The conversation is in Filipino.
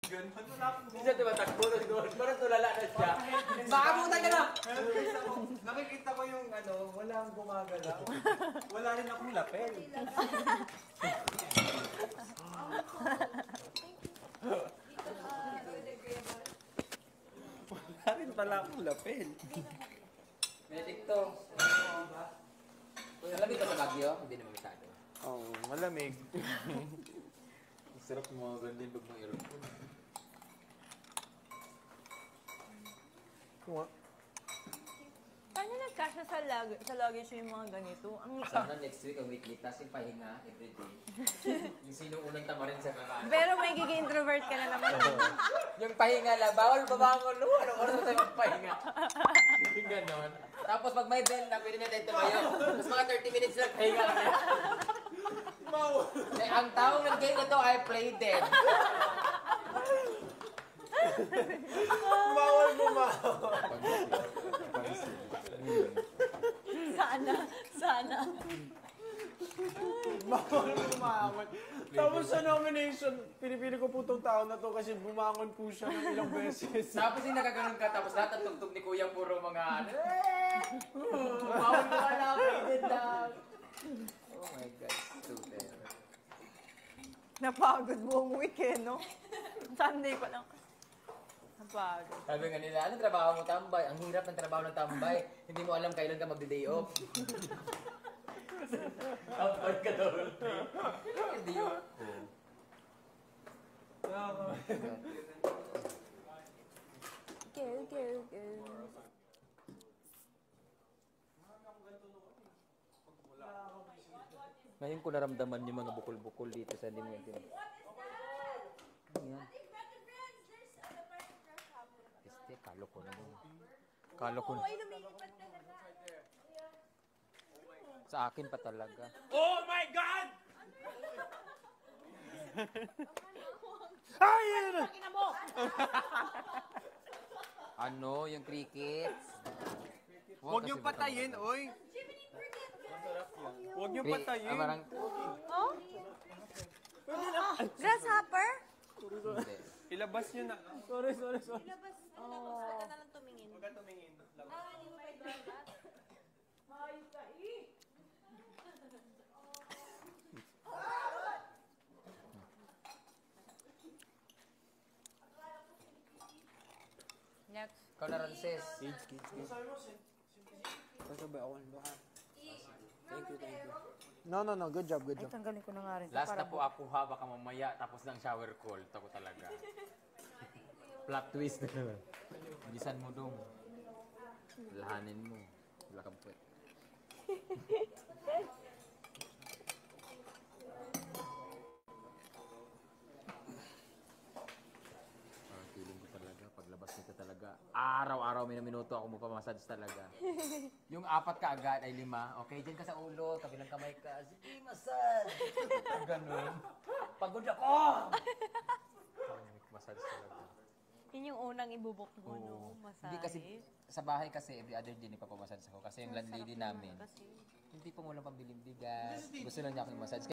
Hindi siya tumatakbo. Parang tulala na siya. Makabutan ka na! Nakikita ko yung ano, walang gumagalaw. Wala rin akong lapel. Wala rin pala akong lapel. Medic to. Malamig ka sa Baguio? Hindi naman masyado. Oo, malamig. Sarap mga gandin pag mga aeroplane. Paano nagkasya sa luggage yung mga ganito? Ang Sana next week ang weekly task yung pahinga everyday. Yung sino unang tamarin sa kakaan. Pero may introvert ka na naman. Yung pahinga lang, bawal babangon. Ano oras na tayo magpahinga? Yung ganon. Tapos pag may bell na, pwede na tayo tumayo. Tapos mga 30 minutes lang, pahinga lang. Ang taong ng game na to ay play dead. Bawal bumawa. Sana. Bawal bumangon. Tapos sa nomination, pinipili ko po itong tao na to kasi bumangon po siya ng ilang beses. Tapos yung nakaganon ka, tapos lahat ang tugtog ni Kuya puro mga bawal mo ka lang, play dead lang. Oh my God, stupid. Napagod buong weekend, no? Sunday pa lang. Napagod. Sabi nga nila, anong trabaho mo tambay? Ang hirap ng trabaho ng tambay. Hindi mo alam kailan ka magde-day off. Tambay ka daw. Hindi yun. Go. Ngayon ko naramdaman yung mga bukol-bukol dito sa dimensyon. Ayan. Este, kalo ko na mo. Kalo ko na. Sa akin pa talaga. Oh my God! Ay! Ano, yung crickets? Huwag niyong patayin, oy! Huwag niyong patayin. Oh? Grasshopper? Hindi. Ilabas niyo na. Sorry. Ilabas. Huwag ka na lang tumingin. Huwag ka tumingin. Hindi mo pwede dagat? Maayos ka Next. Ikaw na, Rances. Kids. Pasabay ako. Thank you. No. Good job. Ay, tanggalin ko na nga rin. Last na po ako ha, baka mamaya tapos ng shower call. Tako talaga. Plot twist na naman. Bilisan mo dong. Lahanin mo. Wala kang puwet. Feeling ko talaga, paglabas nito talaga, araw-araw minuto ako magpamassage talaga. Yung 4 ka agad ay 5. Okay, dyan ka sa ulo, kabilang kamay ka. Sige, massage! Ganun. Pagod ako! Massage talaga. Yun yung unang ibubok mo, no? Massage. Hindi kasi, sa bahay kasi, every other day nagpapamassage ako. Kasi yung landlady namin, Kasi hindi pa mo lang pambiling bigas. Gusto lang niya akong massage.